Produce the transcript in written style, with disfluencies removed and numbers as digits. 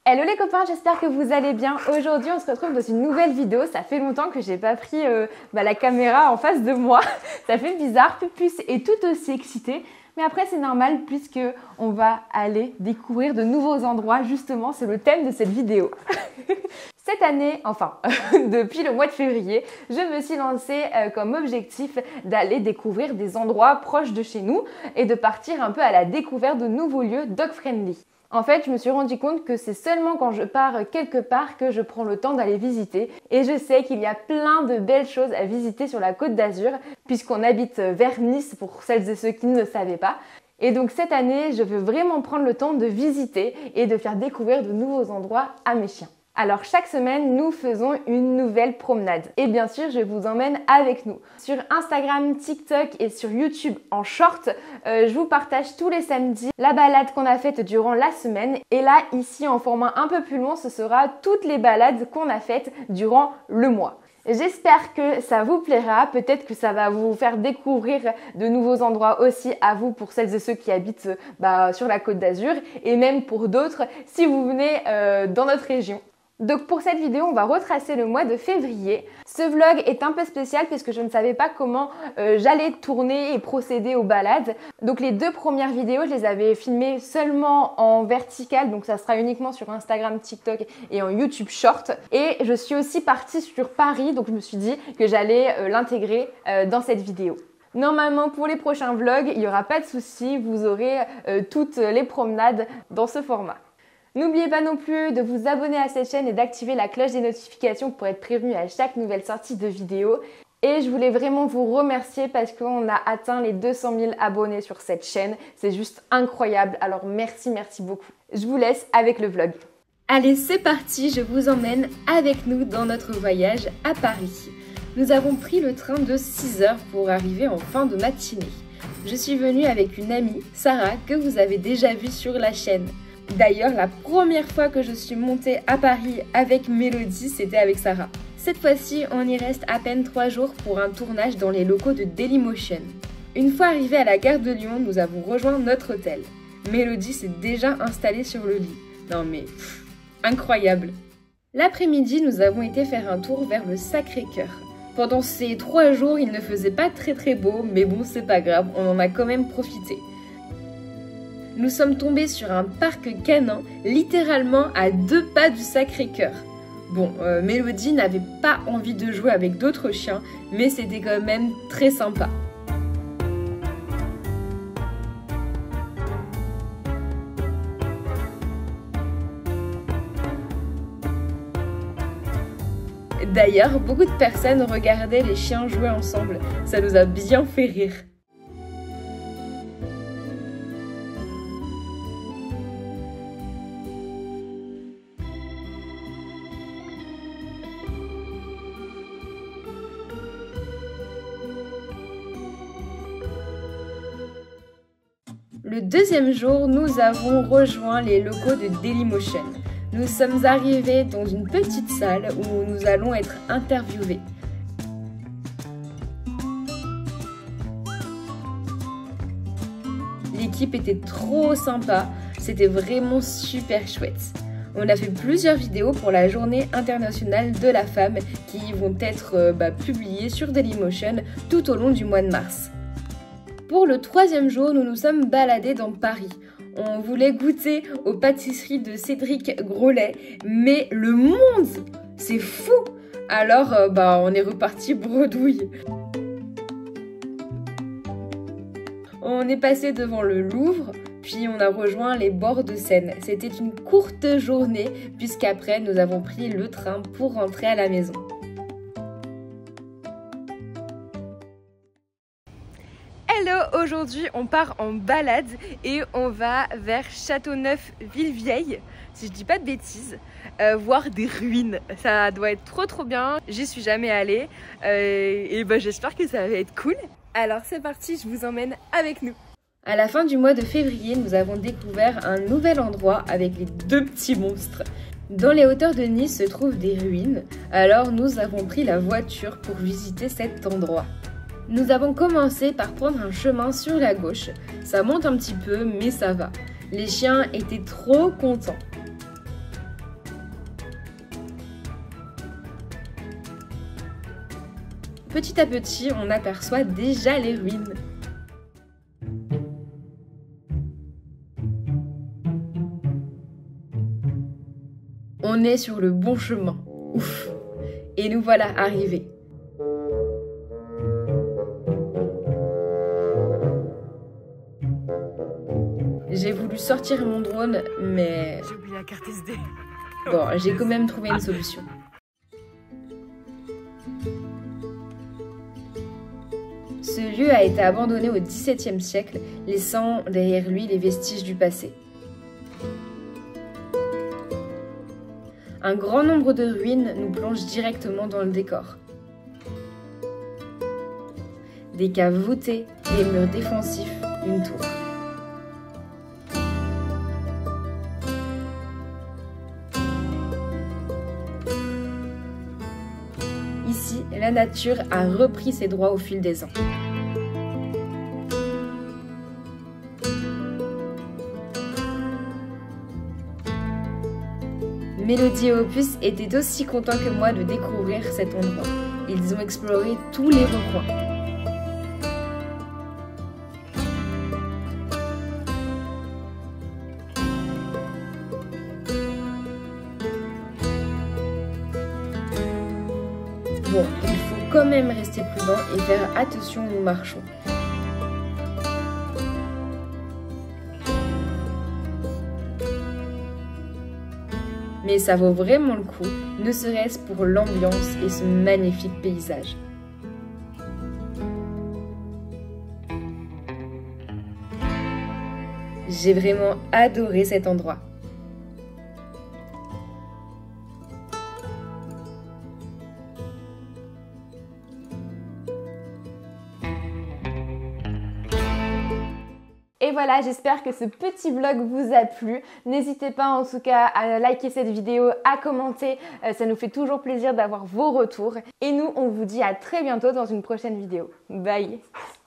Hello les copains, j'espère que vous allez bien. Aujourd'hui on se retrouve dans une nouvelle vidéo. Ça fait longtemps que j'ai pas pris la caméra en face de moi. Ça fait bizarre, Pupus est tout aussi excitée. Mais après c'est normal puisque on va aller découvrir de nouveaux endroits. Justement c'est le thème de cette vidéo. Cette année, enfin depuis le mois de février, je me suis lancée comme objectif d'aller découvrir des endroits proches de chez nous et de partir un peu à la découverte de nouveaux lieux dog-friendly. En fait, je me suis rendu compte que c'est seulement quand je pars quelque part que je prends le temps d'aller visiter. Et je sais qu'il y a plein de belles choses à visiter sur la Côte d'Azur, puisqu'on habite vers Nice, pour celles et ceux qui ne le savaient pas. Et donc cette année, je veux vraiment prendre le temps de visiter et de faire découvrir de nouveaux endroits à mes chiens. Alors chaque semaine, nous faisons une nouvelle promenade. Et bien sûr, je vous emmène avec nous. Sur Instagram, TikTok et sur YouTube en short, je vous partage tous les samedis la balade qu'on a faite durant la semaine. Et là, ici en format un peu plus long, ce sera toutes les balades qu'on a faites durant le mois. J'espère que ça vous plaira, peut-être que ça va vous faire découvrir de nouveaux endroits aussi à vous pour celles et ceux qui habitent sur la Côte d'Azur et même pour d'autres si vous venez dans notre région. Donc pour cette vidéo, on va retracer le mois de février. Ce vlog est un peu spécial puisque je ne savais pas comment j'allais tourner et procéder aux balades. Donc les deux premières vidéos, je les avais filmées seulement en vertical, donc ça sera uniquement sur Instagram, TikTok et en YouTube Short. Et je suis aussi partie sur Paris, donc je me suis dit que j'allais l'intégrer dans cette vidéo. Normalement, pour les prochains vlogs, il n'y aura pas de souci, vous aurez toutes les promenades dans ce format. N'oubliez pas non plus de vous abonner à cette chaîne et d'activer la cloche des notifications pour être prévenu à chaque nouvelle sortie de vidéo. Et je voulais vraiment vous remercier parce qu'on a atteint les 200 000 abonnés sur cette chaîne. C'est juste incroyable, alors merci beaucoup. Je vous laisse avec le vlog. Allez, c'est parti, je vous emmène avec nous dans notre voyage à Paris. Nous avons pris le train de 6 heures pour arriver en fin de matinée. Je suis venue avec une amie, Sarah, que vous avez déjà vue sur la chaîne. D'ailleurs, la première fois que je suis montée à Paris avec Mélodie, c'était avec Sarah. Cette fois-ci, on y reste à peine 3 jours pour un tournage dans les locaux de Dailymotion. Une fois arrivés à la gare de Lyon, nous avons rejoint notre hôtel. Mélodie s'est déjà installée sur le lit. Non mais, incroyable! L'après-midi, nous avons été faire un tour vers le Sacré-Cœur. Pendant ces 3 jours, il ne faisait pas très beau, mais bon, c'est pas grave, on en a quand même profité. Nous sommes tombés sur un parc canin, littéralement à 2 pas du Sacré-Cœur. Bon, Mélodie n'avait pas envie de jouer avec d'autres chiens, mais c'était quand même très sympa. D'ailleurs, beaucoup de personnes regardaient les chiens jouer ensemble. Ça nous a bien fait rire. Le deuxième jour, nous avons rejoint les locaux de Dailymotion. Nous sommes arrivés dans une petite salle où nous allons être interviewés. L'équipe était trop sympa, c'était vraiment super chouette. On a fait plusieurs vidéos pour la journée internationale de la femme qui vont être publiées sur Dailymotion tout au long du mois de mars. Pour le 3e jour, nous nous sommes baladés dans Paris. On voulait goûter aux pâtisseries de Cédric Grolet, mais le monde, c'est fou! Alors, on est reparti bredouille. On est passé devant le Louvre, puis on a rejoint les bords de Seine. C'était une courte journée, puisqu'après, nous avons pris le train pour rentrer à la maison. Hello, aujourd'hui on part en balade et on va vers Châteauneuf-Ville-Vieille, si je dis pas de bêtises, voir des ruines. Ça doit être trop bien, j'y suis jamais allée et j'espère que ça va être cool. Alors c'est parti, je vous emmène avec nous. À la fin du mois de février, nous avons découvert un nouvel endroit avec les 2 petits monstres. Dans les hauteurs de Nice se trouvent des ruines, alors nous avons pris la voiture pour visiter cet endroit. Nous avons commencé par prendre un chemin sur la gauche. Ça monte un petit peu, mais ça va. Les chiens étaient trop contents. petit à petit, on aperçoit déjà les ruines. On est sur le bon chemin. Ouf! Et nous voilà arrivés. J'ai voulu sortir mon drone, mais... J'ai oublié la carte SD. Bon, j'ai quand même trouvé une solution. Ce lieu a été abandonné au XVIIe siècle, laissant derrière lui les vestiges du passé. Un grand nombre de ruines nous plongent directement dans le décor. Des caves voûtées, des murs défensifs, une tour. Ici, la nature a repris ses droits au fil des ans. Mélodie et Opus étaient aussi contents que moi de découvrir cet endroit. Ils ont exploré tous les recoins. Bon, il faut quand même rester prudent et faire attention où nous marchons. Mais ça vaut vraiment le coup, ne serait-ce pour l'ambiance et ce magnifique paysage. J'ai vraiment adoré cet endroit. Et voilà, j'espère que ce petit vlog vous a plu. N'hésitez pas en tout cas à liker cette vidéo, à commenter. Ça nous fait toujours plaisir d'avoir vos retours. Et nous, on vous dit à très bientôt dans une prochaine vidéo. Bye!